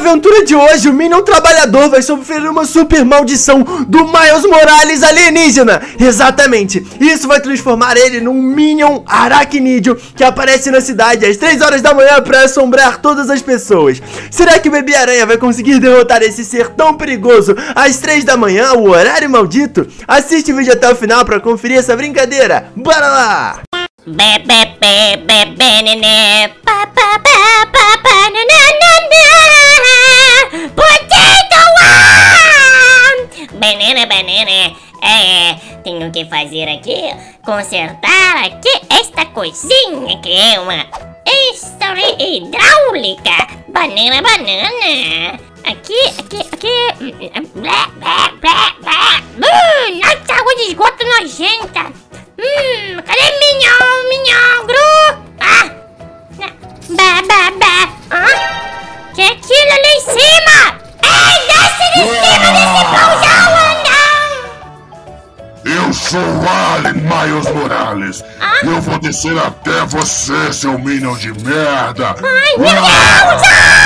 aventura de hoje, o Minion Trabalhador vai sofrer uma super maldição do Miles Morales alienígena. Exatamente, isso vai transformar ele num Minion aracnídeo que aparece na cidade às 3 horas da manhã para assombrar todas as pessoas. Será que o Bebê Aranha vai conseguir derrotar esse ser tão perigoso às 3 da manhã, o horário maldito? Assiste o vídeo até o final para conferir essa brincadeira. Bora lá! Bebê, nenê, potato banana, tenho que fazer aqui, consertar aqui esta coisinha que é uma história hidráulica. Banana, aqui, nossa, água de esgoto nojenta. Cadê minhão, Gru? Que é aquilo ali em cima? Ei, desce de cima desse pãozão, andão! Eu sou o Alien Miles Morales. Eu vou descer até você, seu Minion de merda. Ai, meu Deus!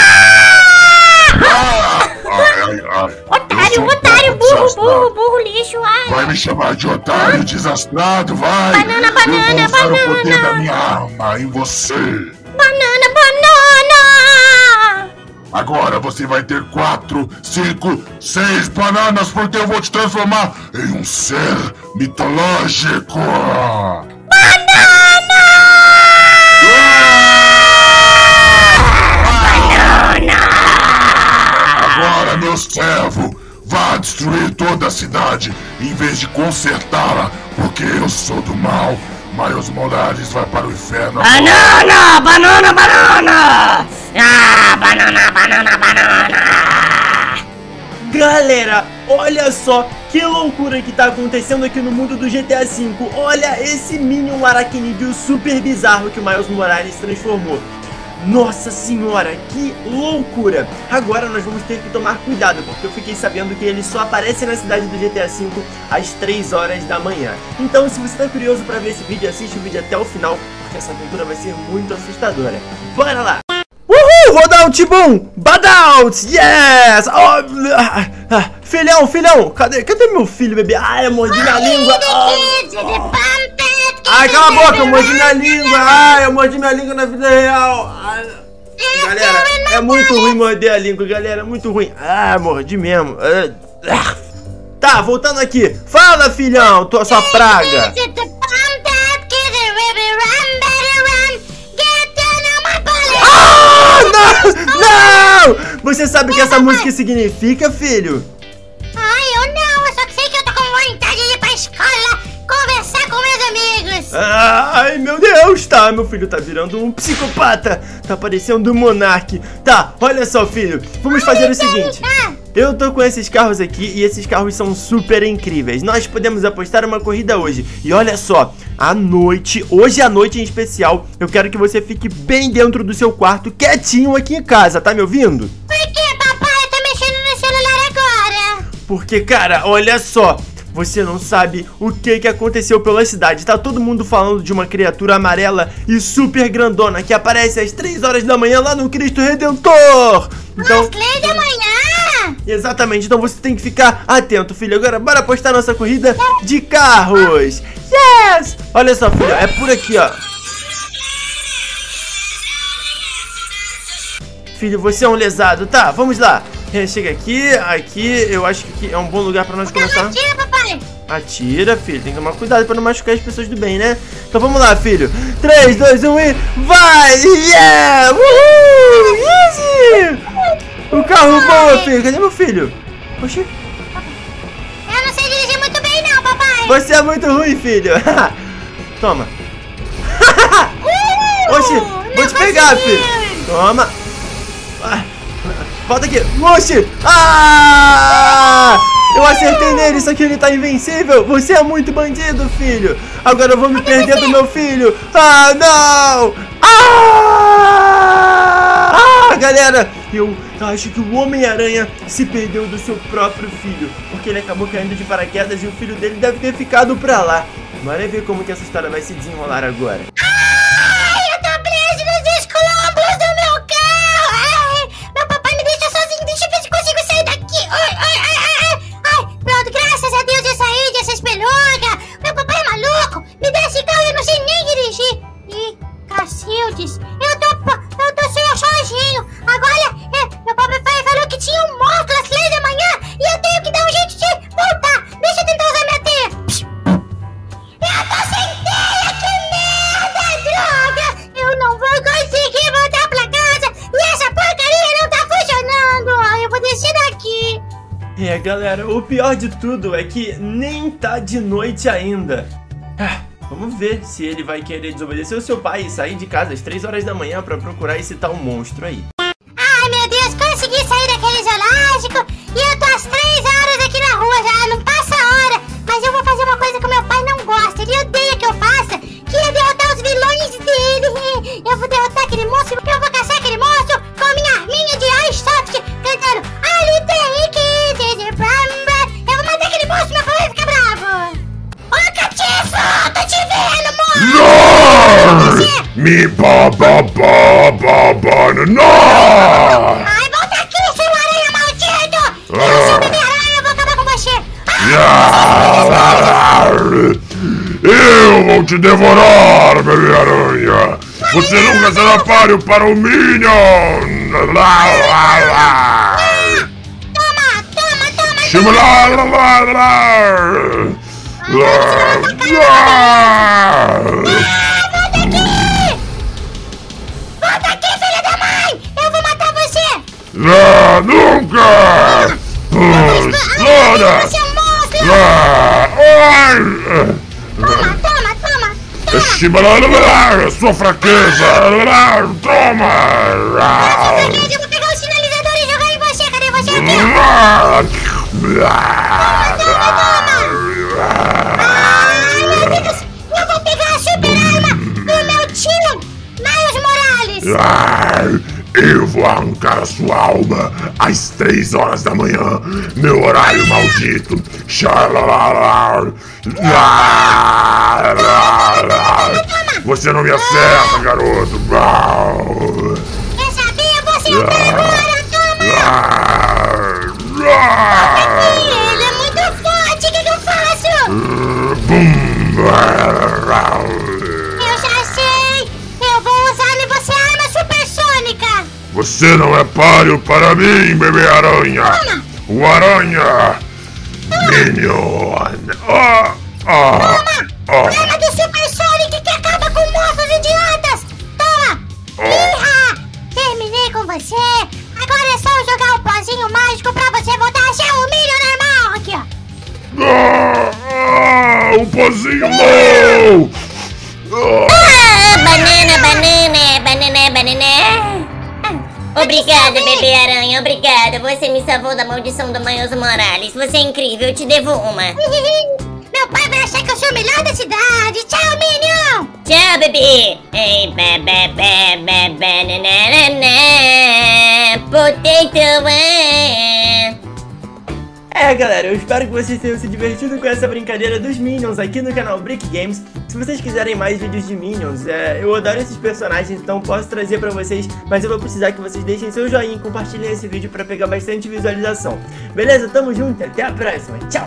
Otário, burro, lixo, ai. Vai me chamar de otário desastrado, vai. Banana. Eu vou usar o poder da minha arma em você. Banana. Agora você vai ter 4, 5, 6 bananas, porque eu vou te transformar em um ser mitológico. Agora, meu servo, vá destruir toda a cidade em vez de consertá-la, porque eu sou do mal. Miles Morales vai para o inferno. Banana! Galera, olha só que loucura que tá acontecendo aqui no mundo do GTA V. Olha esse Minion aracnídeo super bizarro que o Miles Morales transformou. Nossa senhora, que loucura! Agora nós vamos ter que tomar cuidado, porque eu fiquei sabendo que ele só aparece na cidade do GTA V às 3 horas da manhã. Então, se você tá curioso pra ver esse vídeo, assiste o vídeo até o final, porque essa aventura vai ser muito assustadora. Bora lá! Uhul! Vou dar um tibum! Badouts! Yes! Filhão! Cadê meu filho, bebê? Ai, eu mordi minha língua! Ai, cala a boca, eu mordi minha língua. Ai, eu mordi minha língua na vida real. Ai, galera, é muito ruim morder a língua, galera, é muito ruim. Ah, mordi mesmo. Tá, voltando aqui. Fala, filhão, sua praga. Ah, não! Você sabe o que essa música significa, filho? Eu não, eu só sei que eu tô com vontade de ir pra escola conversar com meus amigos. Ai, meu Deus, tá, meu filho tá virando um psicopata. Tá parecendo um monarque. Tá, olha só, filho, vamos fazer o seguinte. Eu tô com esses carros aqui e esses carros são super incríveis. Nós podemos apostar uma corrida hoje. E olha só, hoje à noite em especial, eu quero que você fique bem dentro do seu quarto, quietinho aqui em casa, tá me ouvindo? Por que, papai? Eu tô mexendo no celular agora. Porque, cara, olha só, você não sabe o que aconteceu pela cidade. Tá todo mundo falando de uma criatura amarela e super grandona que aparece às 3 horas da manhã lá no Cristo Redentor. Então, às 3 da manhã? Exatamente, então você tem que ficar atento, filho. Agora, bora apostar nossa corrida de carros. Yes! Olha só, filho, é por aqui, ó. Filho, você é um lesado, tá? Vamos lá. Chega aqui, eu acho que aqui é um bom lugar pra nós começar. Atira, papai! Atira, filho, tem que tomar cuidado pra não machucar as pessoas do bem, né? Então vamos lá, filho. 3, 2, 1 e vai! Yeah! Uhul! Easy! O carro voa, filho. Cadê meu filho? Oxi. Eu não sei dirigir muito bem não, papai. Você é muito ruim, filho. Toma. Oxi, vou te pegar, filho. Toma. Volta aqui. Oxi. Eu acertei nele, só que ele tá invencível. Você é muito bandido, filho. Agora eu vou me perder do meu filho. Não. Galera, eu acho que o Homem-Aranha se perdeu do seu próprio filho, porque ele acabou caindo de paraquedas e o filho dele deve ter ficado pra lá. Bora ver como que essa história vai se desenrolar agora. Eu tô preso nos escombros do meu carro. Meu papai me deixa sozinho É, galera, o pior de tudo é que nem tá de noite ainda. Vamos ver se ele vai querer desobedecer o seu pai e sair de casa às 3 horas da manhã pra procurar esse tal monstro aí. Ai, meu Deus, consegui sair daquele zoológico e eu tô às 3 horas aqui na rua já, não passa a hora. Mas eu vou fazer uma coisa que o meu pai não gosta, ele odeia que eu faça, que é derrotar os vilões dele. Eu vou derrotar aquele monstro, eu vou caçar aquele monstro com a minha arminha de Airsoft, cantando Ali tem que de Bramba. Eu vou matar aquele monstro, meu pai vai ficar bravo. Ô, Catifo, tô te vendo, monstro. Me não! Ai, volta aqui, seu aranha maldito! Eu sou o Bebê-Aranha, eu vou acabar com você! Eu vou te devorar, Bebê-Aranha! Você nunca será páreo para o Minion! Volta aqui, filho da mãe! Eu vou matar você! Nunca! Exploda! Você é um monstro! Toma! Sua fraqueza! Toma! Eu vou pegar o sinalizador e jogar em você! Cadê você? Ai, meu Deus! Eu vou pegar a super arma do meu tio, Miles Morales! Eu vou arrancar a sua alma às 3 horas da manhã, meu horário maldito. Você não me acerta, garoto. Eu sabia, você é o cara agora, toma! Ele é muito forte, o que eu faço? Eu já sei! Eu vou usar em você a arma supersônica! Você não é páreo para mim, Bebê-Aranha! O Aranha! Minion! Toma! Arma do Supersonic que acaba com monstros idiotas! Toma! Pirra! Terminei com você! Agora é só jogar o pozinho mágico pra você voltar a ser um Minion normal! Aqui, ó! O pozinho não! Banana. Obrigada, Bebê-Aranha, obrigada. Você me salvou da maldição do Miles Morales. Você é incrível, eu te devo uma. Meu pai vai achar que eu sou o melhor da cidade. Tchau, Minion! Tchau, bebê. Ei, potato. Galera, eu espero que vocês tenham se divertido com essa brincadeira dos Minions aqui no canal Brick Games. Se vocês quiserem mais vídeos de Minions, eu adoro esses personagens, então posso trazer pra vocês, mas eu vou precisar que vocês deixem seu joinha e compartilhem esse vídeo pra pegar bastante visualização. Beleza? Tamo junto, até a próxima, tchau!